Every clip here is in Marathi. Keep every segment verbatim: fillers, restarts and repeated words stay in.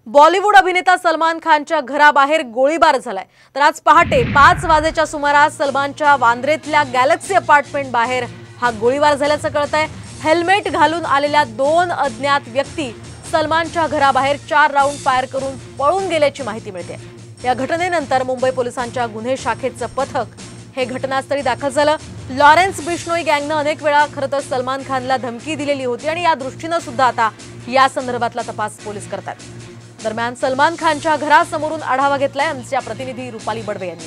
बॉलिवूड अभिनेता सलमान खानच्या घराबाहेर गोळीबार झालाय। तर आज पहाटे पाच वाजेच्या सुमारास सलमानच्या वांद्रेतल्या गॅलेक्सी अपार्टमेंट बाहेर हा गोळीबार झाल्याचं कळतंय। हेल्मेट घालून आलेल्या दोन अज्ञात व्यक्ती सलमानच्या घराबाहेर चार राऊंड फायर करून पळून गेल्याची माहिती मिळते। या घटनेनंतर मुंबई पोलिसांच्या गुन्हे शाखेचं पथक हे घटनास्थळी दाखल झालं। लॉरेन्स बिश्नोई गँगने अनेक वेळा खरतर सलमान खानला धमकी दिलेली होती आणि या दृष्टीने सुद्धा आता या संदर्भातला तपास पोलीस करतात। दरम्यान सलमान खानच्या घरासमोरून आढावा घेतलाय आमच्या प्रतिनिधी रुपाली बडवे यांनी।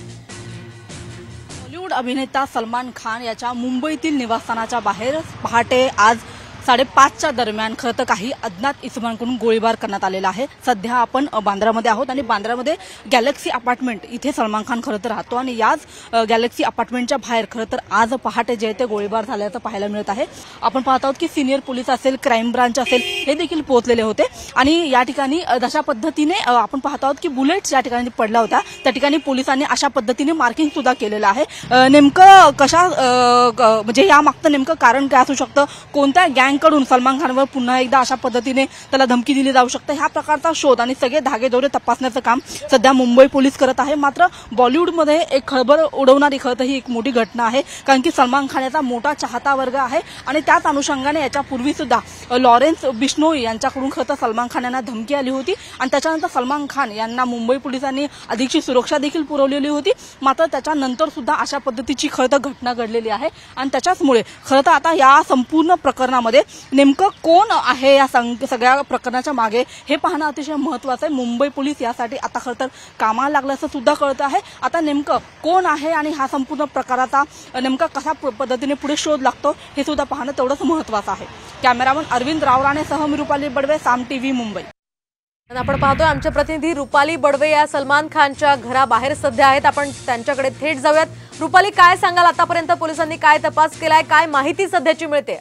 बॉलिवूड अभिनेता सलमान खान याच्या मुंबईतील निवासस्थानाच्या बाहेर पहाटे आज साडेपाचच्या दरम्यान खरं तर काही अज्ञात इसमांकडून गोळीबार करण्यात आलेला आहे। सध्या आपण बांद्रामध्ये आहोत आणि बांद्रामध्ये गॅलेक्सी अपार्टमेंट इथे सलमान खान खरं तर राहतो आणि याच गॅलेक्सी अपार्टमेंटच्या बाहेर खरं तर आज पहाटे जे ते गोळीबार झाल्याचं पाहायला मिळत आहे। आपण पाहत आहोत की सिनियर पोलीस असेल, क्राईम ब्रांच असेल हे देखील पोहोचलेले होते आणि या ठिकाणी जशा पद्धतीने आपण पाहत आहोत की बुलेट्स या ठिकाणी पडला होता त्या ठिकाणी पोलिसांनी अशा पद्धतीने मार्किंग सुद्धा केलेलं आहे। नेमकं कशा म्हणजे या मागचं नेमकं कारण काय असू शकतं, कोणत्या गँग कडून सलमान खानवर पुन्हा एकदा अशा पद्धतीने त्याला धमकी दिली जाऊ शकते, ह्या प्रकारचा शोध आणि सगळे धागेदोरे तपासण्याचं काम सध्या मुंबई पोलीस करत आहे। मात्र बॉलिवूडमध्ये एक खळबळ उडवणारी खरं तर ही एक मोठी घटना आहे, कारण की सलमान खान याचा मोठा चाहता वर्ग आहे आणि त्याच अनुषंगाने याच्यापूर्वी सुद्धा लॉरेन्स बिश्नोई यांच्याकडून खरं तर सलमान खान यांना धमकी आली होती आणि त्याच्यानंतर सलमान खान यांना मुंबई पोलिसांनी अधिकची सुरक्षा देखील पुरवलेली होती। मात्र त्याच्यानंतर सुद्धा अशा पद्धतीची खरं तर घटना घडलेली आहे आणि त्याच्याचमुळे खरं तर आता या संपूर्ण प्रकरणामध्ये नेमकं कोण आहे या सगळ्या प्रकरणाच्या मागे हे पाहणं अतिशय महत्त्वाचं आहे। मुंबई पोलीस यासाठी आता खरं तर कामाला लागल्याचं सुद्धा कळत आहे। आता नेमकं कोण आहे आणि हा संपूर्ण प्रकाराचा नेमका कशा पद्धतीने पुढे शोध लागतो हे सुद्धा पाहणं तेवढंच महत्त्वाचं आहे। कॅमेरामन अरविंद रावराणेसह मी रुपाली बडवे, साम टीव्ही, मुंबई। आपण पाहतोय आमचे प्रतिनिधी रुपाली बडवे या सलमान खानच्या घराबाहेर सध्या आहेत। आपण त्यांच्याकडे थेट जाऊयात। रुपाली, काय सांगाल, आतापर्यंत पोलिसांनी काय तपास केलाय, काय माहिती सध्याची मिळते?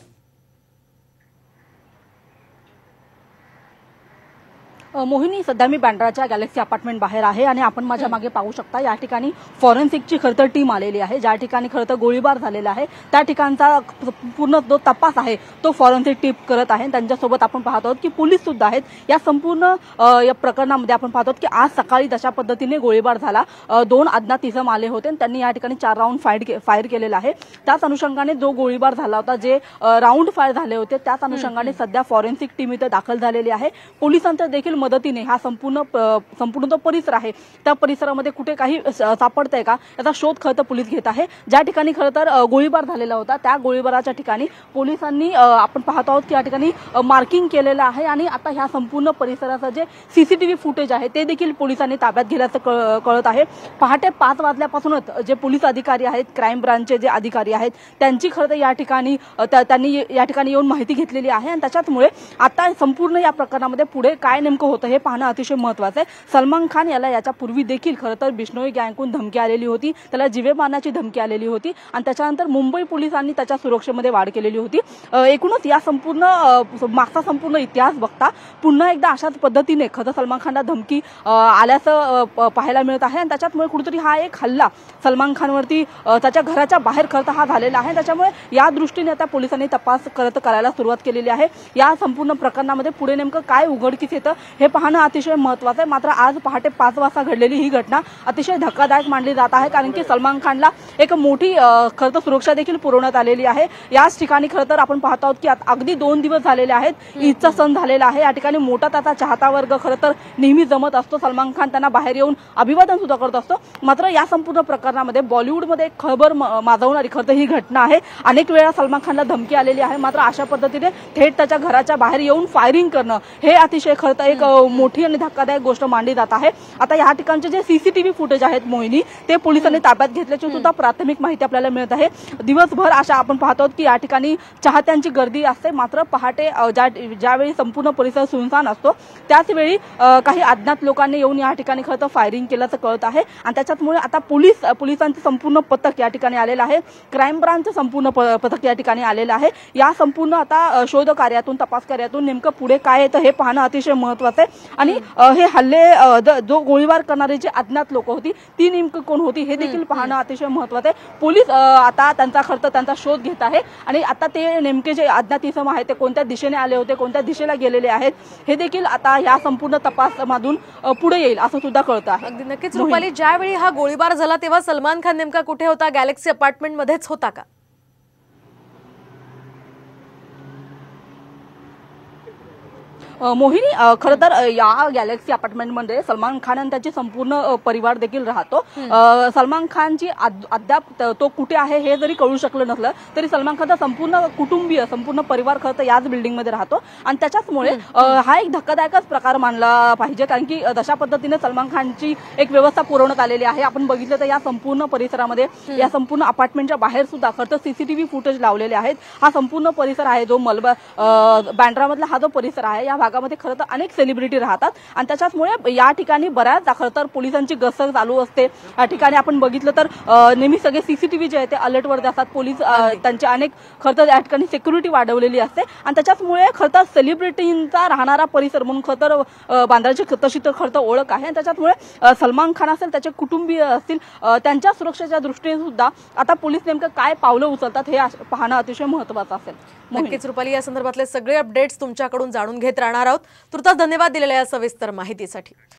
मोहिनी, सध्या मी बँड्राच्या गॅलेक्सी अपार्टमेंट बाहेर आहे आणि आपण माझ्या मागे पाहू शकता या ठिकाणी फॉरेन्सिकची खरतर टीम आलेली आहे। ज्या ठिकाणी खरतर गोळीबार झालेला आहे त्या ठिकाणचा पूर्ण जो तपास आहे तो फॉरेन्सिक टीम करत आहे। त्यांच्यासोबत आपण पाहत आहोत की पोलीस सुद्धा आहेत। या संपूर्ण या प्रकरणामध्ये आपण पाहत आहोत की आज सकाळी जशा पद्धतीने गोळीबार झाला, दोन अज्ञात इसम आले होते आणि त्यांनी या ठिकाणी चार राऊंड फायर फायर केलेला आहे। त्याच अनुषंगाने जो गोळीबार झाला होता, जे राऊंड फायर झाले होते, त्याच अनुषंगाने सध्या फॉरेन्सिक टीम इथे दाखल झालेली आहे। पोलिसांचा देखील मदतीने हा संपूर्ण संपूर्ण जो परिसर आहे त्या परिसरामध्ये कुठे काही सापडतंय का याचा शोध खरं तर पोलीस घेत आहे। ज्या ठिकाणी खरं तर गोळीबार झालेला होता त्या गोळीबाराच्या ठिकाणी पोलिसांनी आपण पाहत आहोत की या ठिकाणी मार्किंग केलेलं आहे आणि आता ह्या संपूर्ण परिसराचं जे सीसीटीव्ही फुटेज आहे ते देखील पोलिसांनी ताब्यात घेतल्याचं कळत आहे। पहाटे पाच वाजल्यापासूनच जे पोलीस अधिकारी आहेत, क्राईम ब्रांचचे जे अधिकारी आहेत, त्यांची खरं तर या ठिकाणी त्यांनी या ठिकाणी येऊन माहिती घेतलेली आहे आणि त्याच्यामुळे आता संपूर्ण या प्रकरणामध्ये पुढे काय नेमकं होतं हे पाहणं अतिशय महत्त्वाचं आहे। सलमान खान याला याच्या पूर्वी देखील खरं तर बिश्नोई गँगकडून धमकी आलेली होती, त्याला जीवे मारण्याची धमकी आलेली होती आणि त्याच्यानंतर मुंबई पोलिसांनी त्याच्या सुरक्षेमध्ये वाढ केलेली होती। एकूणच या संपूर्ण मागचा संपूर्ण इतिहास बघता पुन्हा एकदा अशाच पद्धतीने खरं सलमान खानला धमकी आल्याचं पाहायला मिळत आहे आणि त्याच्यामुळे कुठेतरी हा एक हल्ला सलमान खानवरती त्याच्या घराच्या बाहेर खरं तर हा झालेला आहे। त्याच्यामुळे या दृष्टीने आता पोलिसांनी तपास करत करायला सुरुवात केलेली आहे। या संपूर्ण प्रकरणामध्ये पुढे नेमकं काय उघडकीस येतं हे पाहणं अतिशय महत्त्वाचं आहे। मात्र आज पहाटे पाच वाजता घडलेली ही घटना अतिशय धक्कादायक मानली जात आहे, कारण की सलमान खानला एक मोठी खरं तर सुरक्षा देखील पुरवण्यात आलेली आहे। याच ठिकाणी खरं तर आपण पाहत आहोत की अगदी दोन दिवस झालेले आहेत, ईदचा सण झालेला आहे। या ठिकाणी मोठा त्याचा चाहता वर्ग खरं तर नेहमी जमत असतो, सलमान खान त्यांना बाहेर येऊन अभिवादन सुद्धा करत असतो। मात्र या संपूर्ण प्रकरणामध्ये बॉलिवूडमध्ये एक खळबळ माजवणारी खरं तर ही घटना आहे। अनेक वेळा सलमान खानला धमकी आलेली आहे, मात्र अशा पद्धतीने थेट त्याच्या घराच्या बाहेर येऊन फायरिंग करणं हे अतिशय खरं तर एक मोठी आणि धक्कादायक गोष्ट मानली जात आहे। आता या ठिकाणचे जे सीसीटीव्ही फुटेज आहेत मोहिनी, ते पोलिसांनी ताब्यात घेतल्याची सुद्धा प्राथमिक माहिती आपल्याला मिळत आहे। दिवसभर अशा आपण पाहतो की या ठिकाणी चाहत्यांची गर्दी असते, मात्र पहाटे ज्या ज्यावेळी संपूर्ण परिसर सुनसान असतो त्याच वेळी काही अज्ञात लोकांनी येऊन या ठिकाणी खरं तर फायरिंग केल्याचं कळत आहे आणि त्याच्यामुळे आता पोलीस पोलिसांचं संपूर्ण पथक या ठिकाणी आलेलं आहे, क्राईम ब्रांचचं संपूर्ण पथक या ठिकाणी आलेलं आहे। या संपूर्ण आता शोध कार्यातून, तपास कार्यातून नेमकं पुढे काय येतं हे पाहणं अतिशय महत्त्वाचं आहे। आहे आणि अ, हे हल्ले अ, द- जो गोळीबार करणारे जे अज्ञात लोक होती ती नेमकं कोण होती हे देखील पाहणं अतिशय महत्त्वाचं आहे। पोलीस अ, आता त्यांचा खर्च त्यांचा शोध घेत आहे आणि आता ते नेमके जे अज्ञात इसम आहे ते कोणत्या दिशेने आले होते, कोणत्या दिशेला गेलेले आहेत हे देखील आता या संपूर्ण तपासामधून अ, पुढे येईल असं सुद्धा कळतं आहे। अगदी नक्कीच रुपाली, ज्यावेळी हा गोळीबार झाला तेव्हा सलमान खान नेमका कुठे होता? गॅलेक्सी अपार्टमेंट मध्येच होता का? अ, मोहिनी, अ, खरं तर अ, या गॅलेक्सी अपार्टमेंटमध्ये सलमान खान आणि त्याचे संपूर्ण अ, परिवार देखील राहतो। अ, सलमान खानची अद- अद्याप त- तो कुठे आहे हे जरी कळू शकलं नसलं तरी सलमान खानचा संपूर्ण कुटुंबीय संपूर्ण परिवार खरं तर याच बिल्डिंगमध्ये राहतो आणि त्याच्याचमुळे अ, हा एक धक्कादायकच प्रकार मानला पाहिजे, कारण की अ, तशा पद्धतीने सलमान खानची एक व्यवस्था पुरवण्यात आलेली आहे। आपण बघितलं तर या संपूर्ण परिसरामध्ये या संपूर्ण अपार्टमेंटच्या बाहेर सुद्धा खरं तर सीसीटीव्ही फुटेज लावलेले आहेत। हा संपूर्ण परिसर आहे जो मलबा बँड्रामधला हा जो परिसर आहे या भागामध्ये खरं तर अनेक सेलिब्रिटी राहतात आणि त्याच्याचमुळे या ठिकाणी बऱ्याच खरं तर पोलिसांची गस्त चालू असते। या ठिकाणी आपण बघितलं तर अ, नेहमी सगळे सीसीटीव्ही जे आहेत ते अलर्टवर असतात। पोलीस अ, त्यांचे अनेक खरं तर या ठिकाणी सिक्युरिटी वाढवलेली असते आणि त्याच्याचमुळे खरं तर सेलिब्रिटींचा राहणारा परिसर म्हणून खरं तर अ, बांद्राची तशी तर खरं तर ओळख आहे आणि त्याच्यामुळे अ, सलमान खान असेल, त्याचे कुटुंबीय असतील, अ, त्यांच्या सुरक्षेच्या दृष्टीने सुद्धा आता पोलीस नेमकं काय पावलं उचलतात हे अश- पाहणं अतिशय महत्त्वाचं असेल। नक्कीच रुपाली, या संदर्भातले सगळे अपडेट्स तुमच्याकडून जाणून घेत राहणार आहोत। तुर्तास धन्यवाद दिलेल्या या सविस्तर माहितीसाठी।